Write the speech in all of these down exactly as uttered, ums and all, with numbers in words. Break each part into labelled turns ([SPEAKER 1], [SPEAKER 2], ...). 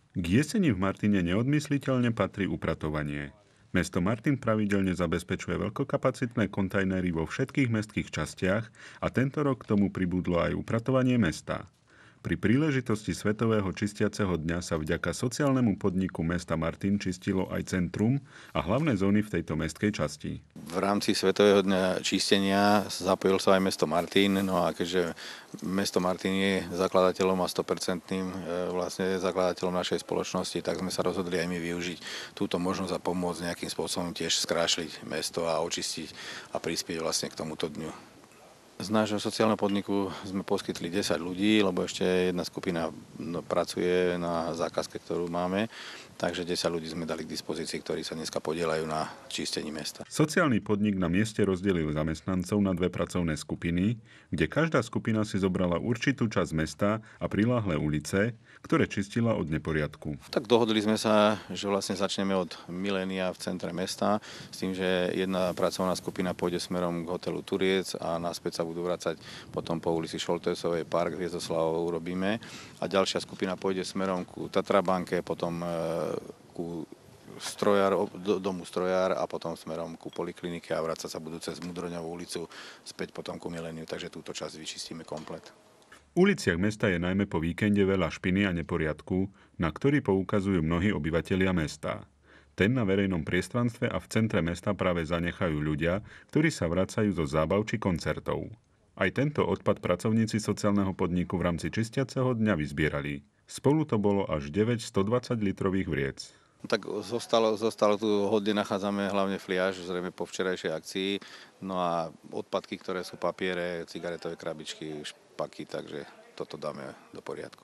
[SPEAKER 1] K jeseni v Martine neodmysliteľne patrí upratovanie. Mesto Martin pravidelne zabezpečuje veľkokapacitné kontajnery vo všetkých mestských častiach a tento rok k tomu pribudlo aj upratovanie mesta. Pri príležitosti Svetového čistiaceho dňa sa vďaka sociálnemu podniku mesta Martin čistilo aj centrum a hlavné zóny v tejto mestskej časti.
[SPEAKER 2] V rámci Svetového dňa čistenia zapojil sa aj mesto Martin, no a keďže mesto Martin je zakladateľom a sto percent vlastne zakladateľom našej spoločnosti, tak sme sa rozhodli aj my využiť túto možnosť a pomôcť nejakým spôsobom tiež skrášliť mesto a očistiť a prispieť vlastne k tomuto dňu. Z nášho sociálneho podniku sme poskytli desať ľudí, lebo ešte jedna skupina pracuje na zákazke, ktorú máme. Takže desať ľudí sme dali k dispozícii, ktorí sa dneska podieľajú na čistení mesta.
[SPEAKER 1] Sociálny podnik na mieste rozdelil zamestnancov na dve pracovné skupiny, kde každá skupina si zobrala určitú časť mesta a priláhle ulice, ktoré čistila od neporiadku.
[SPEAKER 2] Tak dohodli sme sa, že vlastne začneme od Milénia v centre mesta, s tým, že jedna pracovná skupina pôjde smerom k hotelu Turiec a naspäť sa budú vracať potom po ulici Šoltésovej, park Hviezdoslavov urobíme. A ďalšia skupina pôjde smerom ku Tatrabanke, potom ku strojár, domu strojár a potom smerom ku poliklinike a vrácať sa budú cez Mudroňovú ulicu späť potom ku Miléniu, takže túto časť vyčistíme komplet.
[SPEAKER 1] V uliciach mesta je najmä po víkende veľa špiny a neporiadku, na ktorý poukazujú mnohí obyvatelia mesta. Ten na verejnom priestranstve a v centre mesta práve zanechajú ľudia, ktorí sa vracajú zo zábav či koncertov. Aj tento odpad pracovníci sociálneho podniku v rámci čistiaceho dňa vyzbierali. Spolu to bolo až deväť stodvadsať litrových vriec.
[SPEAKER 2] Tak zostalo, zostalo tu hodne, nachádzame hlavne fliaž, zrejme po včerajšej akcii. No a odpadky, ktoré sú papiere, cigaretové krabičky, špaky, takže toto dáme do poriadku.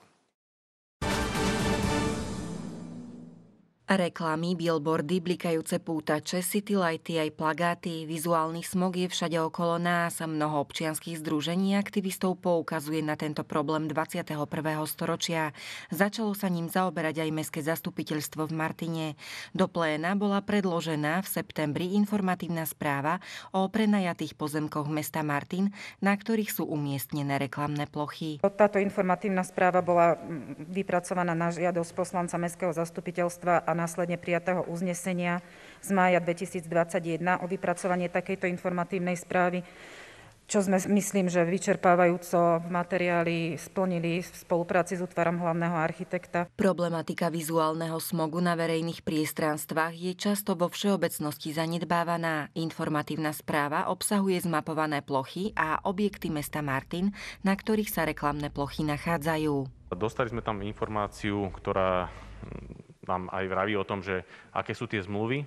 [SPEAKER 3] Reklamy, billboardy, blikajúce pútače, citylighty aj plagáty, vizuálny smog je všade okolo nás a mnoho občianskych združení aktivistov poukazuje na tento problém dvadsiateho prvého storočia. Začalo sa ním zaoberať aj mestské zastupiteľstvo v Martine. Do pléna bola predložená v septembri informatívna správa o prenajatých pozemkoch mesta Martin, na ktorých sú umiestnené reklamné plochy.
[SPEAKER 4] Táto informatívna správa bola vypracovaná na žiadosť poslanca mestského zastupiteľstva a následne prijatého uznesenia z mája dvetisícdvadsaťjeden o vypracovanie takejto informatívnej správy, čo sme, myslím, že vyčerpávajúco v materiáli splnili v spolupráci s útvarom hlavného architekta.
[SPEAKER 3] Problematika vizuálneho smogu na verejných priestranstvách je často vo všeobecnosti zanedbávaná. Informatívna správa obsahuje zmapované plochy a objekty mesta Martin, na ktorých sa reklamné plochy nachádzajú.
[SPEAKER 5] Dostali sme tam informáciu, ktorá nám aj vraví o tom, že aké sú tie zmluvy,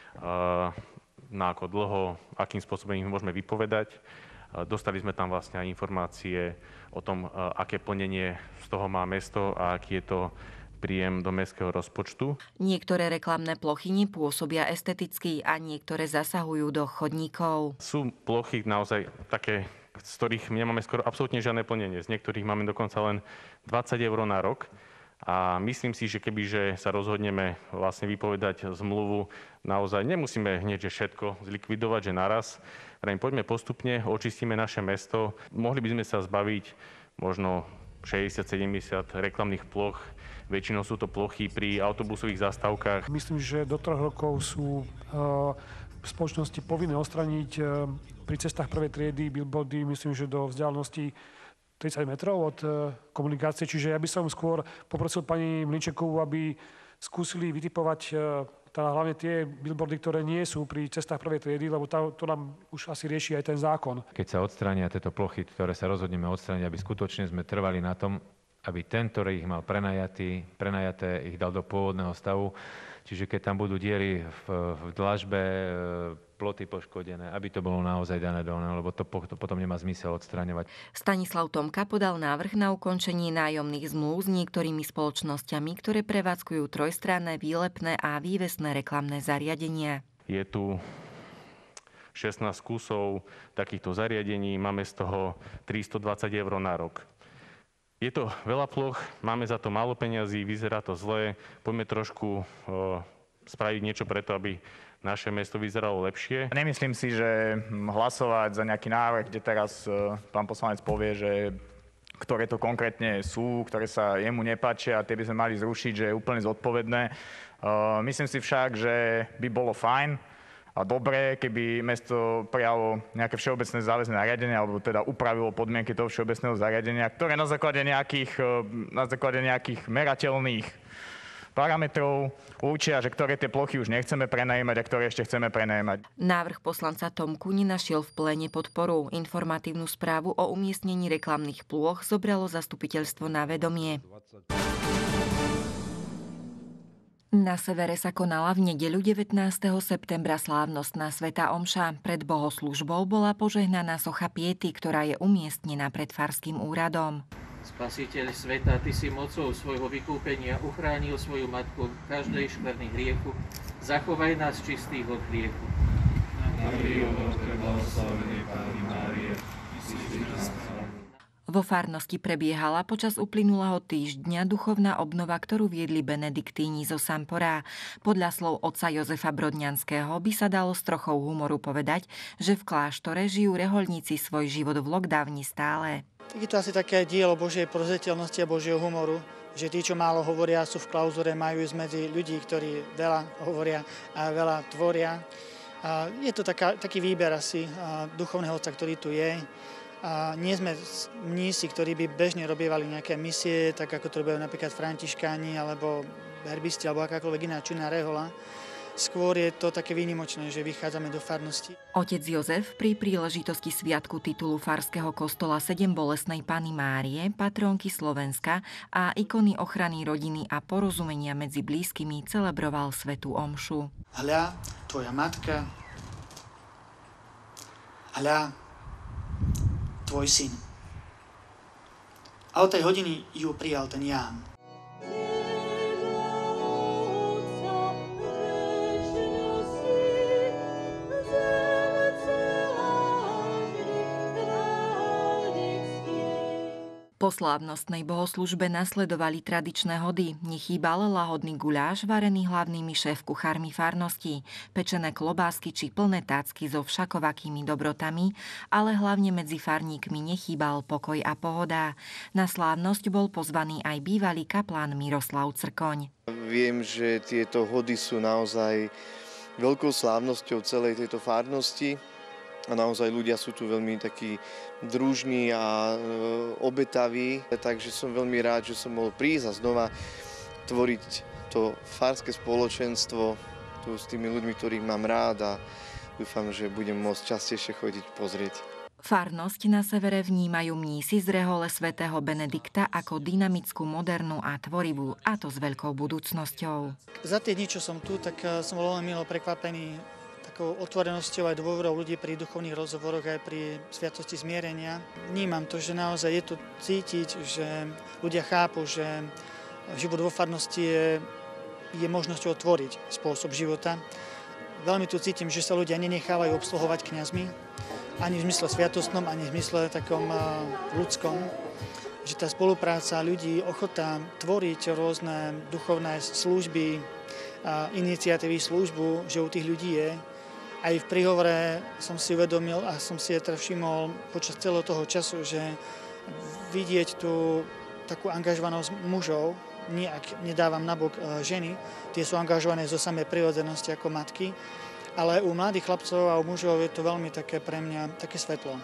[SPEAKER 5] na ako dlho, akým spôsobom ich môžeme vypovedať. Dostali sme tam vlastne aj informácie o tom, aké plnenie z toho má mesto a aký je to príjem do mestského rozpočtu.
[SPEAKER 3] Niektoré reklamné plochy nepôsobia esteticky a niektoré zasahujú do chodníkov.
[SPEAKER 5] Sú plochy naozaj také, z ktorých nemáme skoro absolútne žiadne plnenie. Z niektorých máme dokonca len dvadsať eur na rok. A myslím si, že kebyže sa rozhodneme vlastne vypovedať zmluvu, naozaj nemusíme hneď že všetko zlikvidovať, že naraz. Poďme postupne, očistíme naše mesto. Mohli by sme sa zbaviť možno šesťdesiat sedemdesiat reklamných ploch. Väčšinou sú to plochy pri autobusových zastávkach.
[SPEAKER 6] Myslím, že do troch rokov sú v spoločnosti povinné odstraniť pri cestách prvej triedy billboardy, myslím, že do vzdialenosti tridsať metrov od komunikácie, čiže ja by som skôr poprosil pani Mlinčekovú, aby skúsili vytipovať teda hlavne tie billboardy, ktoré nie sú pri cestách prvej triedy, lebo to, to nám už asi rieši aj ten zákon.
[SPEAKER 7] Keď sa odstránia tieto plochy, ktoré sa rozhodneme odstrániť, aby skutočne sme trvali na tom, aby ten, ktorý ich mal prenajatý, prenajaté, ich dal do pôvodného stavu. Čiže keď tam budú diery v, v dlažbe, ploty poškodené, aby to bolo naozaj dané do neho, lebo to, to potom nemá zmysel odstraňovať.
[SPEAKER 3] Stanislav Tomka podal návrh na ukončenie nájomných zmluv s niektorými spoločnosťami, ktoré prevádzkujú trojstranné, výlepné a vývesné reklamné zariadenia.
[SPEAKER 5] Je tu šestnásť kusov takýchto zariadení, máme z toho tristodvadsať eur na rok. Je to veľa ploch, máme za to málo peňazí, vyzerá to zle, poďme trošku o, spraviť niečo preto, aby naše mesto vyzeralo lepšie.
[SPEAKER 8] Nemyslím si, že hlasovať za nejaký návrh, kde teraz pán poslanec povie, že ktoré to konkrétne sú, ktoré sa jemu nepáčia a tie by sme mali zrušiť, že je úplne zodpovedné. Myslím si však, že by bolo fajn a dobré, keby mesto prijalo nejaké všeobecné záväzné nariadenie alebo teda upravilo podmienky toho všeobecného zariadenia, ktoré na základe nejakých, na základe nejakých merateľných parametrov určia, že ktoré tie plochy už nechceme prenajímať a ktoré ešte chceme prenajímať.
[SPEAKER 3] Návrh poslanca Tomku nenašiel v pléne podporu. Informatívnu správu o umiestnení reklamných plôch zobralo zastupiteľstvo na vedomie. Na severe sa konala v nedeľu devätnásteho septembra slávnostná svätá omša. Pred bohoslúžbou bola požehnaná socha Piety, ktorá je umiestnená pred farským úradom.
[SPEAKER 9] Spasiteľ sveta, Ty si mocou svojho vykúpenia uchránil svoju matku každej škvrny hriechu. Zachovaj nás čistých od hriechu.
[SPEAKER 3] Vo farnosti prebiehala počas uplynulého týždňa duchovná obnova, ktorú viedli benediktíni zo Sampora. Podľa slov otca Jozefa Brodňanského by sa dalo s trochou humoru povedať, že v kláštore žijú rehoľníci svoj život v lockdowni stále.
[SPEAKER 10] Tak je to asi také dielo Božej prozreteľnosti a Božieho humoru, že tí, čo málo hovoria, sú v klauzure, majú ísť medzi ľudí, ktorí veľa hovoria a veľa tvoria. A je to taká, taký výber asi duchovného otca, ktorý tu je. A nie sme mnísi, ktorí by bežne robievali nejaké misie, tak ako to robia napríklad františkáni alebo herbisti alebo akákoľvek iná činná rehoľa. Skôr je to také výnimočné, že vychádzame do farnosti.
[SPEAKER 3] Otec Jozef pri príležitosti sviatku titulu farského kostola Sedem bolestnej Panny Márie, patrónky Slovenska a ikony ochrany rodiny a porozumenia medzi blízkymi celebroval svätú omšu.
[SPEAKER 10] Hľa, tvoja matka, hľa, tvoj syn. A od tej hodiny ju prijal ten Ján.
[SPEAKER 3] Po slávnostnej bohoslužbe nasledovali tradičné hody. Nechýbal lahodný guľáš varený hlavnými šéf-kuchármi farnosti, pečené klobásky či plné tácky so všakovakými dobrotami, ale hlavne medzi farníkmi nechýbal pokoj a pohoda. Na slávnosť bol pozvaný aj bývalý kaplán Miroslav Crkoň.
[SPEAKER 11] Viem, že tieto hody sú naozaj veľkou slávnosťou celej tejto farnosti. A naozaj ľudia sú tu veľmi takí družní a e, obetaví, takže som veľmi rád, že som mohol prísť a znova tvoriť to farské spoločenstvo tu s tými ľuďmi, ktorých mám rád a dúfam, že budem môcť častejšie chodiť pozrieť.
[SPEAKER 3] Farnosť na severe vnímajú mnísi z rehole svätého Benedikta ako dynamickú, modernú a tvorivú, a to s veľkou budúcnosťou.
[SPEAKER 10] Za tie dni, čo som tu, tak som bol veľmi milo prekvapený takou otvorenosťou aj dôverou ľudí pri duchovných rozhovoroch aj pri sviatosti zmierenia. Vnímam to, že naozaj je to cítiť, že ľudia chápu, že život vo farnosti je, je možnosťou tvoriť spôsob života. Veľmi tu cítim, že sa ľudia nenechávajú obsluhovať kňazmi, ani v zmysle sviatostnom, ani v zmysle takom ľudskom. Že tá spolupráca ľudí, ochota tvoriť rôzne duchovné služby, iniciatívy, službu, že u tých ľudí je. Aj v príhovore som si uvedomil a som si teda všimol počas celého toho času, že vidieť tú takú angažovanosť mužov, nejak nedávam nabok ženy, tie sú angažované zo samej prirodzenosti ako matky, ale u mladých chlapcov a u mužov je to veľmi také pre mňa také svetlo.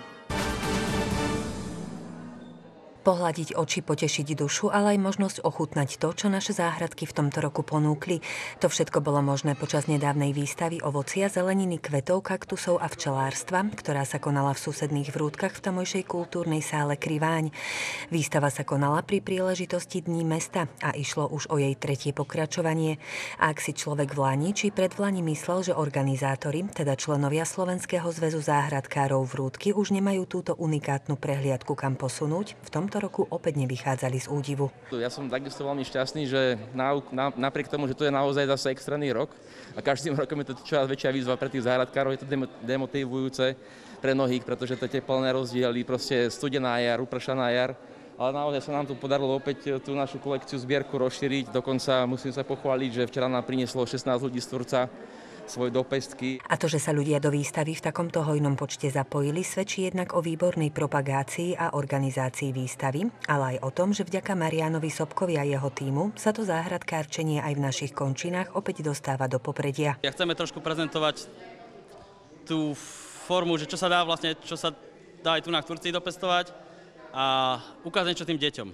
[SPEAKER 12] Pohľadiť oči, potešiť dušu, ale aj možnosť ochutnať to, čo naše záhradky v tomto roku ponúkli. To všetko bolo možné počas nedávnej výstavy ovocia, zeleniny, kvetov, kaktusov a včelárstva, ktorá sa konala v susedných Vrútkach v tamojšej kultúrnej sále Kriváň. Výstava sa konala pri príležitosti Dní mesta a išlo už o jej tretie pokračovanie. A ak si človek v Lani či pred Vlani myslel, že organizátori, teda členovia Slovenského zväzu záhradkárov Vrútky, už nemajú túto unikátnu prehliadku kam posunúť, v tomto roku opäť nevychádzali z údivu.
[SPEAKER 13] Ja som takisto veľmi šťastný, že na, na, napriek tomu, že to je naozaj zase extrémny rok a každým rokom je to čoraz väčšia výzva pre tých záhradkárov, je to demotivujúce pre mnohých, pretože to teplné rozdiely, proste studená jar, upršaná jar, ale naozaj sa nám tu podarilo opäť tú našu kolekciu zbierku rozšíriť, dokonca musím sa pochváliť, že včera nám prinieslo šestnásť ľudí z Turca svoje dopestky.
[SPEAKER 12] A to, že sa ľudia do výstavy v takomto hojnom počte zapojili, svedčí jednak o výbornej propagácii a organizácii výstavy, ale aj o tom, že vďaka Marianovi Sobkovi a jeho tímu sa to záhradkárčenie aj v našich končinách opäť dostáva do popredia.
[SPEAKER 14] Ja chceme trošku prezentovať tú formu, že čo sa dá vlastne, čo sa dá aj tu na Turcii dopestovať a ukázať niečo tým deťom.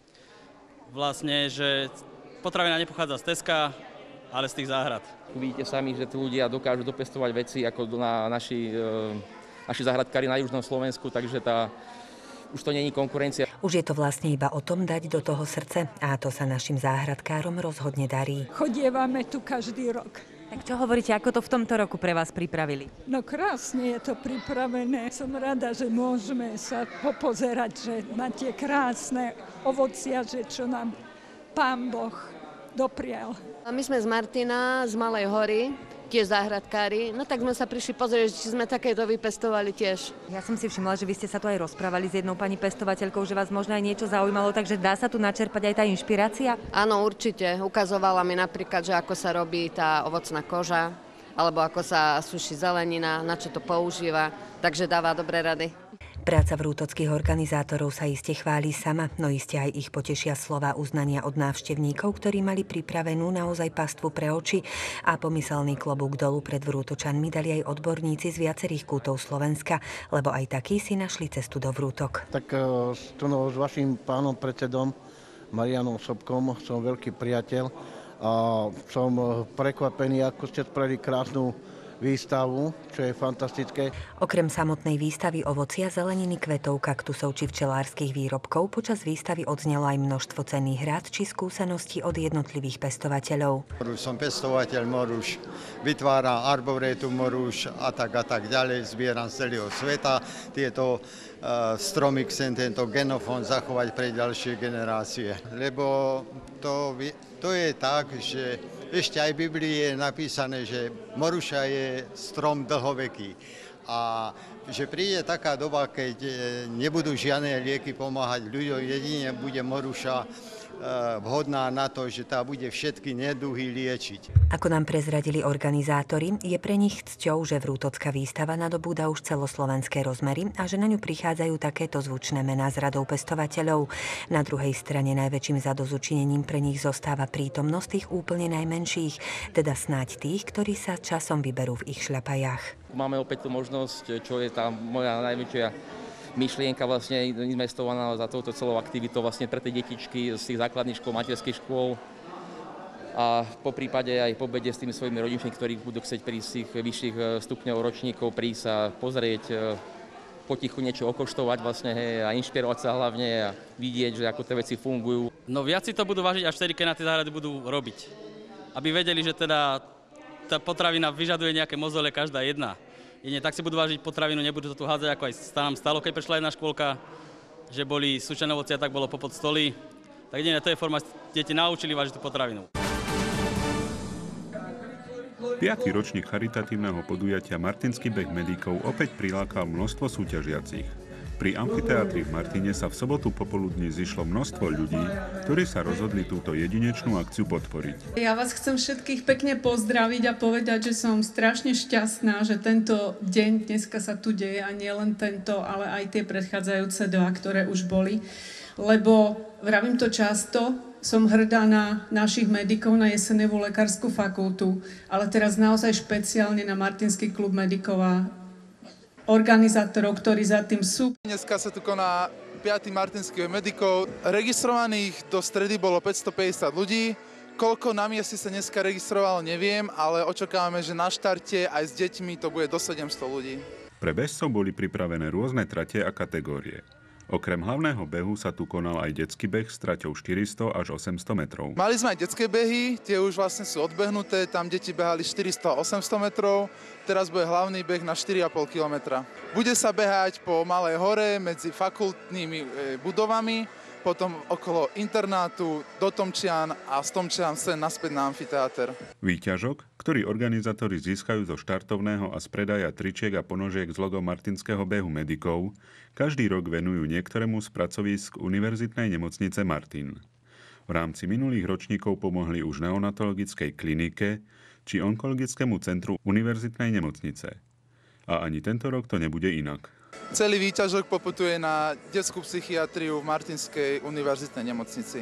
[SPEAKER 14] Vlastne, že potravina nepochádza z Teska, ale z tých záhrad.
[SPEAKER 13] Vidíte sami, že tu ľudia dokážu dopestovať veci ako na naši, e, naši záhradkári na južnom Slovensku, takže tá, už to není konkurencia.
[SPEAKER 12] Už je to vlastne iba o tom dať do toho srdce a to sa našim záhradkárom rozhodne darí.
[SPEAKER 15] Chodievame tu každý rok.
[SPEAKER 16] Tak čo hovoríte, ako to v tomto roku pre vás pripravili?
[SPEAKER 15] No krásne je to pripravené. Som rada, že môžeme sa popozerať, že na tie krásne ovocia, že čo nám Pán Boh doprial.
[SPEAKER 17] A my sme z Martina, z Malej Hory, tiež záhradkári. No tak sme sa prišli pozrieť, či sme takéto vypestovali tiež.
[SPEAKER 16] Ja som si všimla, že vy ste sa tu aj rozprávali s jednou pani pestovateľkou, že vás možno aj niečo zaujímalo, takže dá sa tu načerpať aj tá inšpirácia?
[SPEAKER 17] Áno, určite. Ukazovala mi napríklad, že ako sa robí tá ovocná koža, alebo ako sa suší zelenina, na čo to používa, takže dáva dobré rady.
[SPEAKER 12] Práca vrútockých organizátorov sa iste chváli sama, no iste aj ich potešia slova uznania od návštevníkov, ktorí mali pripravenú naozaj pastvu pre oči a pomyselný klobúk dolu pred Vrútočanmi dali aj odborníci z viacerých kútov Slovenska, lebo aj takí si našli cestu do Vrútok.
[SPEAKER 18] Tak no, s vašim pánom predsedom Marianom Sobkom som veľký priateľ a som prekvapený, ako ste spravili krásnu výstavu, čo je fantastické.
[SPEAKER 12] Okrem samotnej výstavy ovocia, zeleniny, kvetov, kaktusov či včelárskych výrobkov počas výstavy odznelo aj množstvo cenných rád či skúseností od jednotlivých pestovateľov.
[SPEAKER 19] Som pestovateľ moruš, vytváram arboretum moruš a tak a tak ďalej, zbieram z celého sveta tieto uh, stromy, chcem tento genofón zachovať pre ďalšie generácie, lebo to, to je tak, že ešte aj v Biblii je napísané, že moruša je strom dlhoveký a že príde taká doba, keď nebudú žiadne lieky pomáhať ľuďom, jedine bude moruša vhodná na to, že tá bude všetky neduhy liečiť.
[SPEAKER 12] Ako nám prezradili organizátori, je pre nich cťou, že vrútocká výstava nadobúda už celoslovenské rozmery a že na ňu prichádzajú takéto zvučné mená z radou pestovateľov. Na druhej strane najväčším zadozučinením pre nich zostáva prítomnosť tých úplne najmenších, teda snáď tých, ktorí sa časom vyberú v ich šľapajách.
[SPEAKER 13] Máme opäť tú možnosť, čo je tá moja najväčšia myšlienka vlastne investovaná za touto celou aktivitou vlastne pre tie detičky z tých základných škôl, materských škôl a po prípade aj po obede s tými svojimi rodičmi, ktorí budú chcieť prísť z tých vyšších stupňov ročníkov, prísť a pozrieť, potichu niečo okoštovať vlastne hej, a inšpirovať sa hlavne a vidieť, že ako tie veci fungujú.
[SPEAKER 14] No viac si to budú vážiť až vtedy, keď na tie záhrady budú robiť. Aby vedeli, že teda tá potravina vyžaduje nejaké mozole každá jedna. Jedine tak si budú vážiť potravinu, nebudú to tu hádzať, ako aj sa nám stalo, keď prešla jedna škôlka, že boli sušené ovocia, tak bolo popod stoly. Tak jedine to je forma, deti naučili vážiť tú potravinu.
[SPEAKER 1] Piatý ročník charitatívneho podujatia Martinský beh medikov opäť prilákal množstvo súťažiacich. Pri amfiteátri v Martine sa v sobotu popoludní zišlo množstvo ľudí, ktorí sa rozhodli túto jedinečnú akciu podporiť.
[SPEAKER 20] Ja vás chcem všetkých pekne pozdraviť a povedať, že som strašne šťastná, že tento deň dneska sa tu deje a nie len tento, ale aj tie predchádzajúce dva, ktoré už boli. Lebo, vravím to často, som hrdá na našich medikov, na Jesenevú lekárskú fakultu, ale teraz naozaj špeciálne na Martinský klub medikov a organizátorov, ktorí za tým sú.
[SPEAKER 21] Dneska sa tu koná piaty Martinský beh medikov. Registrovaných do stredy bolo päťstopäťdesiat ľudí. Koľko na mieste sa dneska registrovalo, neviem, ale očakávame, že na štarte aj s deťmi to bude do sedemsto ľudí.
[SPEAKER 1] Pre bežcov boli pripravené rôzne trate a kategórie. Okrem hlavného behu sa tu konal aj detský beh s traťou štyristo až osemsto metrov.
[SPEAKER 21] Mali sme aj detské behy, tie už vlastne sú odbehnuté, tam deti behali štyristo a osemsto metrov, teraz bude hlavný beh na štyri a pol kilometra. Bude sa behať po Malej Hore medzi fakultnými budovami, potom okolo internátu do Tomčian a z Tomčian sem naspäť na amfiteáter.
[SPEAKER 1] Výťažok, ktorý organizátori získajú zo štartovného a z predaja tričiek a ponožiek s logom Martinského behu medikov, každý rok venujú niektorému z pracovísk Univerzitnej nemocnice Martin. V rámci minulých ročníkov pomohli už neonatologickej klinike či onkologickému centru univerzitnej nemocnice. A ani tento rok to nebude inak.
[SPEAKER 21] Celý výťažok poputuje na detskú psychiatriu v Martinskej univerzitnej nemocnici.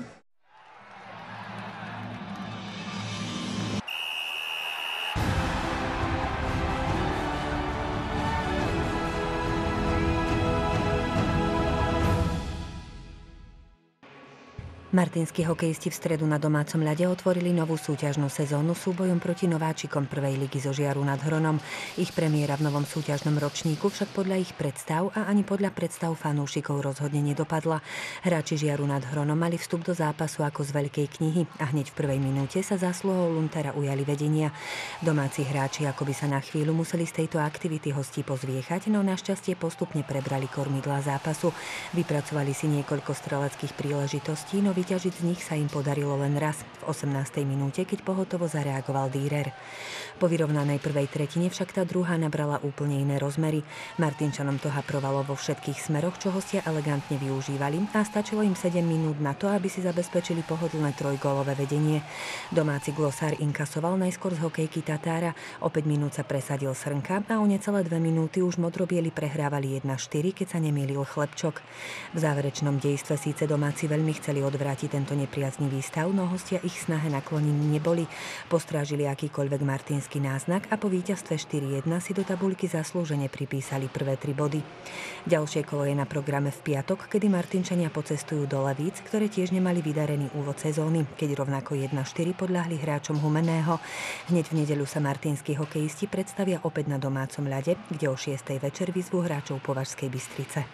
[SPEAKER 12] Martinskí hokejisti v stredu na domácom ľade otvorili novú súťažnú sezónu súbojom proti nováčikom prvej ligy zo Žiaru nad Hronom. Ich premiéra v novom súťažnom ročníku však podľa ich predstav a ani podľa predstav fanúšikov rozhodne nedopadla. Hráči Žiaru nad Hronom mali vstup do zápasu ako z veľkej knihy a hneď v prvej minúte sa zásluhou Luntera ujali vedenia. Domáci hráči akoby sa na chvíľu museli z tejto aktivity hostí pozviechať, no našťastie postupne prebrali kormidlá zápasu. Vypracovali si niekoľko streleckých príležitostí, no vyťažiť z nich sa im podarilo len raz, v osemnástej minúte, keď pohotovo zareagoval Dürer. Po vyrovnanej prvej tretine však tá druhá nabrala úplne iné rozmery. Martinčanom to haprovalo vo všetkých smeroch, čo hostia elegantne využívali a stačilo im sedem minút na to, aby si zabezpečili pohodlné trojgólové vedenie. Domáci glosár inkasoval najskôr z hokejky Tatára, o päť minút sa presadil Srnka a o necelé dve minúty už modrobieli prehrávali jedna štyri, keď sa nemýlil Chlebčok. V záverečnom dejstve síce domáci veľmi chceli odvrátiť tento nepriaznivý stav, no hostia ich snahe naklonení neboli. Postrážili akýkoľvek martinský náznak a po víťazstve štyri jedna si do tabuľky zaslúžene pripísali prvé tri body. Ďalšie kolo je na programe v piatok, kedy Martinčania pocestujú do Levíc, ktoré tiež nemali vydarený úvod sezóny, keď rovnako jedna štyri podľahli hráčom Humenného. Hneď v nedeľu sa martinskí hokejisti predstavia opäť na domácom ľade, kde o šiestej večer vyzvú hráčov Považskej Bystrice.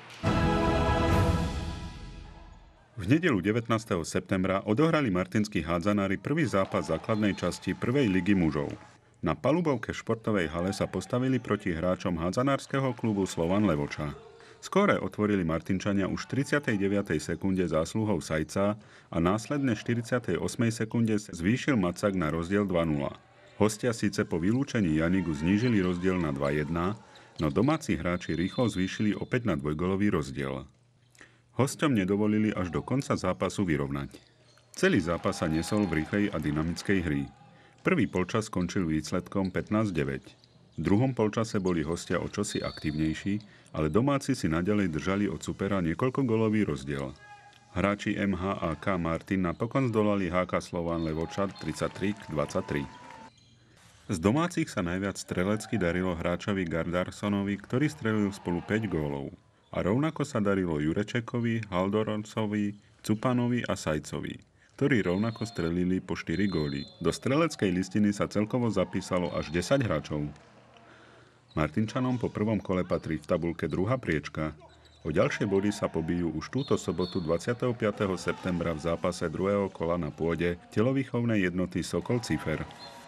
[SPEAKER 1] V nedeľu devätnásteho septembra odohrali martinskí hádzanári prvý zápas základnej časti prvej ligy mužov. Na palubovke športovej hale sa postavili proti hráčom hádzanárskeho klubu Slovan Levoča. Skóre otvorili Martinčania už v tridsiatej deviatej sekunde zásluhou Sajca a následne štyridsiatej ôsmej sekunde zvýšil Macak na rozdiel dva nula. Hostia síce po vylúčení Janigu znížili rozdiel na dva jedna, no domáci hráči rýchlo zvýšili opäť na dvojgolový rozdiel. Hosťom nedovolili až do konca zápasu vyrovnať. Celý zápas sa nesol v rýchlej a dynamickej hry. Prvý polčas skončil výsledkom pätnásť deväť. V druhom polčase boli hostia o čosi aktívnejší, ale domáci si naďalej držali od supera niekoľkogolový rozdiel. Hráči em há á ká Martin napokon zdolali há ká Slovan Levoča tridsaťtri k dvadsaťtri. Z domácich sa najviac strelecky darilo hráčovi Gardarsonovi, ktorý strelil spolu päť gólov. A rovnako sa darilo Jurečekovi, Haldoroncovi, Cupanovi a Sajcovi, ktorí rovnako strelili po štyri góly. Do streleckej listiny sa celkovo zapísalo až desať hráčov. Martinčanom po prvom kole patrí v tabuľke druhá priečka. O ďalšie body sa pobijú už túto sobotu dvadsiateho piateho septembra v zápase druhého kola na pôde telovýchovnej jednoty Sokol Cifer.